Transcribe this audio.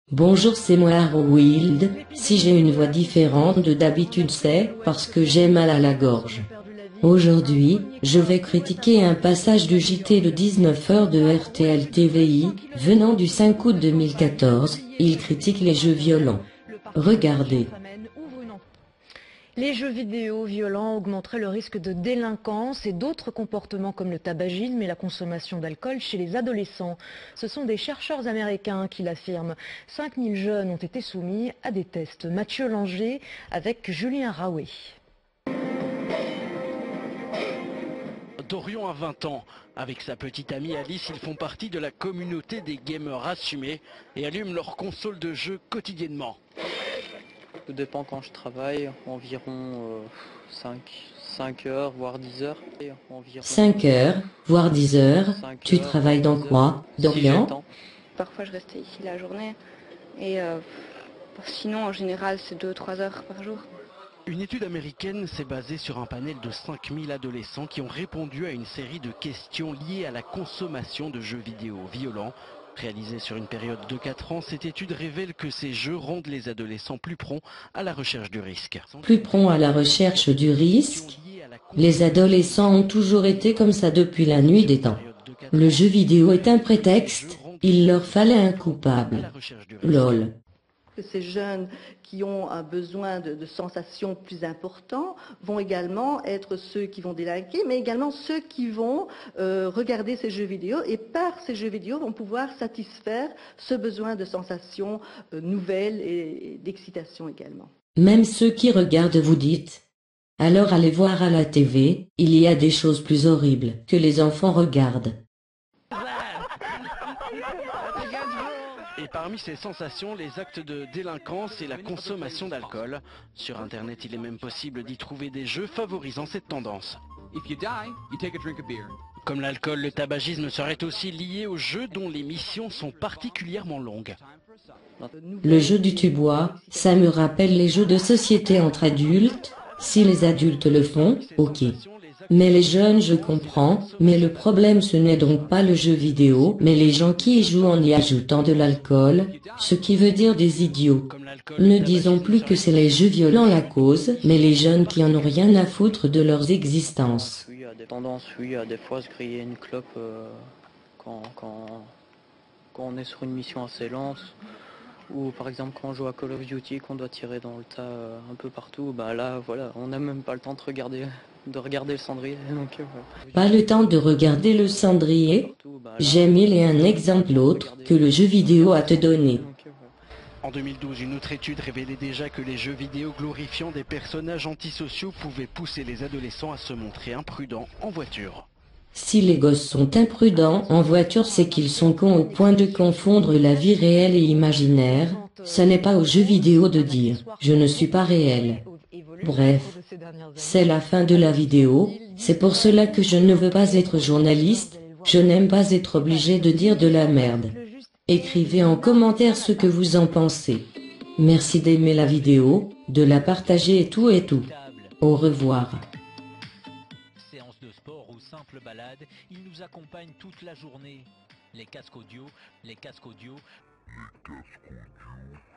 Bonjour, c'est moi Harold. Si j'ai une voix différente de d'habitude, c'est parce que j'ai mal à la gorge. Aujourd'hui, je vais critiquer un passage du JT de 19 heures de RTL TVI, venant du 5 août 2014. Il critique les jeux violents. Regardez. Les jeux vidéo violents augmenteraient le risque de délinquance et d'autres comportements comme le tabagisme et la consommation d'alcool chez les adolescents. Ce sont des chercheurs américains qui l'affirment. 5000 jeunes ont été soumis à des tests. Mathieu Langer avec Julien Raoué. Dorion a 20 ans. Avec sa petite amie Alice, ils font partie de la communauté des gamers assumés et allument leur console de jeu quotidiennement. Tout dépend quand je travaille, environ 5 heures, voire 10 heures. 5 heures, voire 10 heures. Tu travailles dans quoi, Dorian? Parfois je restais ici la journée et sinon en général c'est 2-3 heures par jour. Une étude américaine s'est basée sur un panel de 5000 adolescents qui ont répondu à une série de questions liées à la consommation de jeux vidéo violents. Réalisée sur une période de 4 ans, cette étude révèle que ces jeux rendent les adolescents plus prompts à la recherche du risque. Plus prompts à la recherche du risque? Les adolescents ont toujours été comme ça depuis la nuit des temps. Le jeu vidéo est un prétexte, il leur fallait un coupable. LOL. Ces jeunes qui ont un besoin de sensations plus importants vont également être ceux qui vont délinquer, mais également ceux qui vont regarder ces jeux vidéo et par ces jeux vidéo vont pouvoir satisfaire ce besoin de sensations nouvelles et d'excitation également. Même ceux qui regardent vous dites. Alors allez voir à la TV, il y a des choses plus horribles que les enfants regardent. Et parmi ces sensations, les actes de délinquance et la consommation d'alcool. Sur Internet, il est même possible d'y trouver des jeux favorisant cette tendance. Comme l'alcool, le tabagisme serait aussi lié aux jeux dont les missions sont particulièrement longues. Le jeu du tu-bois, ça me rappelle les jeux de société entre adultes. Si les adultes le font, ok. Mais les jeunes, je comprends, mais le problème ce n'est donc pas le jeu vidéo, mais les gens qui y jouent en y ajoutant de l'alcool, ce qui veut dire des idiots. Ne disons plus que c'est les jeux violents la cause, mais les jeunes qui en ont rien à foutre de leurs existences. Oui, il y a des tendances, oui, à des fois se griller une clope quand on est sur une mission assez lente. Ou par exemple quand on joue à Call of Duty, qu'on doit tirer dans le tas un peu partout, bah là voilà, on n'a même pas le temps de regarder le cendrier. Donc, Pas le temps de regarder le cendrier? J'ai mille et un exemples autres que le jeu vidéo a te donné. En 2012, une autre étude révélait déjà que les jeux vidéo glorifiant des personnages antisociaux pouvaient pousser les adolescents à se montrer imprudents en voiture. Si les gosses sont imprudents en voiture, c'est qu'ils sont cons au point de confondre la vie réelle et imaginaire. Ce n'est pas aux jeux vidéo de dire « je ne suis pas réel ». Bref, c'est la fin de la vidéo, c'est pour cela que je ne veux pas être journaliste, je n'aime pas être obligé de dire de la merde. Écrivez en commentaire ce que vous en pensez. Merci d'aimer la vidéo, de la partager et tout et tout. Au revoir. Séance de sport ou simple balade, il nous accompagne toute la journée. Les casques audio, les casques audio. Les casques audio.